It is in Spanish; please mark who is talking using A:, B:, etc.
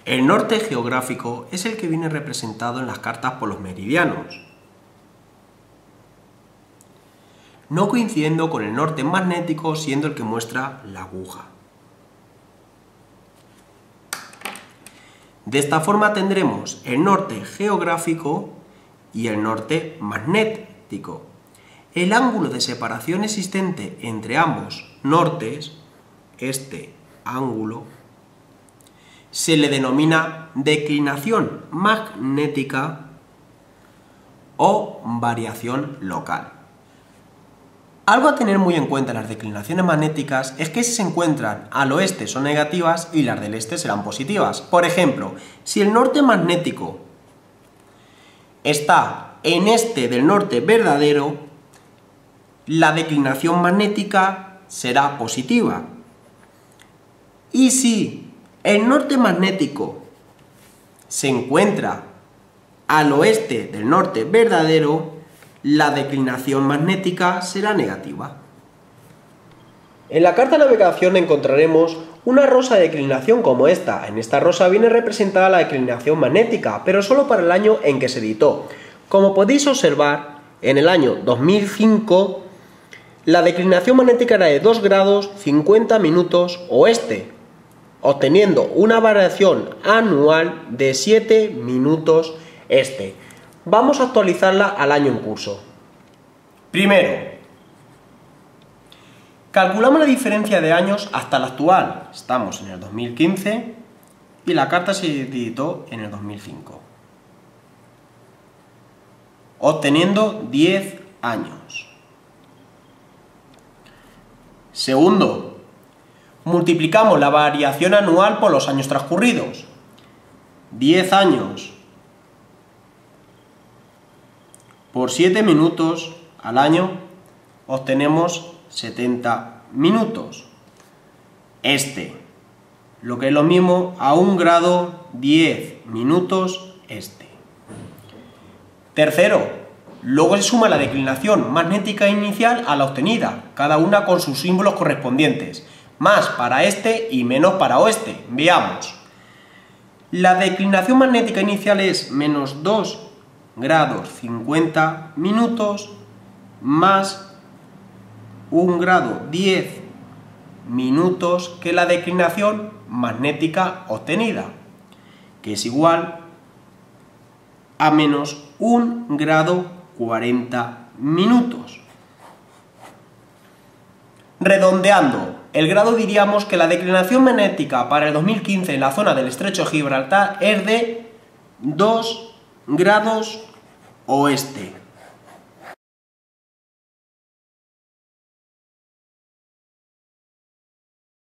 A: El norte geográfico es el que viene representado en las cartas por los meridianos, no coincidiendo con el norte magnético, siendo el que muestra la aguja. De esta forma tendremos el norte geográfico y el norte magnético. El ángulo de separación existente entre ambos nortes, este ángulo, se le denomina declinación magnética o variación local. Algo a tener muy en cuenta en las declinaciones magnéticas es que si se encuentran al oeste son negativas y las del este serán positivas. Por ejemplo, si el norte magnético está en este del norte verdadero, la declinación magnética será positiva. Y si el norte magnético se encuentra al oeste del norte verdadero, la declinación magnética será negativa. En la carta de navegación encontraremos una rosa de declinación como esta. En esta rosa viene representada la declinación magnética, pero solo para el año en que se editó. Como podéis observar, en el año 2005, la declinación magnética era de 2 grados 50 minutos oeste, obteniendo una variación anual de 7 minutos este. Vamos a actualizarla al año en curso. Primero, calculamos la diferencia de años hasta la actual. Estamos en el 2015 y la carta se editó en el 2005, obteniendo 10 años. Segundo, multiplicamos la variación anual por los años transcurridos. 10 años por 7 minutos al año obtenemos 70 minutos. Este, lo que es lo mismo a 1 grado 10 minutos este. Tercero, luego se suma la declinación magnética inicial a la obtenida, cada una con sus símbolos correspondientes, más para este y menos para oeste. Veamos. La declinación magnética inicial es menos 2 grados 50 minutos más 1 grado 10 minutos que la declinación magnética obtenida, que es igual a menos 1 grado 40 minutos. Redondeando el grado, diríamos que la declinación magnética para el 2015 en la zona del estrecho de Gibraltar es de 2 grados oeste.